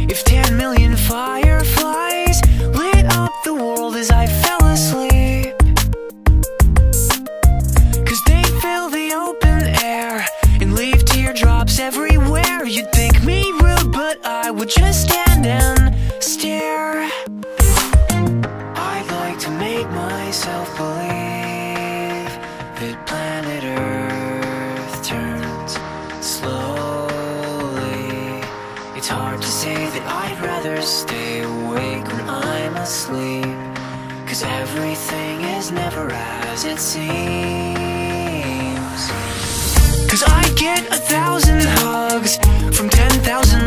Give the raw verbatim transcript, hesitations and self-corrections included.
If ten million fireflies lit up the world as I fell asleep, 'cause they fill the open air and leave teardrops everywhere. You'd think me rude, but I would just stand and stare. I'd like to make myself believe that planet Earth turns slowly. It's hard to say that I'd rather stay awake when I'm asleep, 'cause everything is never as it seems. 'Cause I get a thousand hugs from ten thousand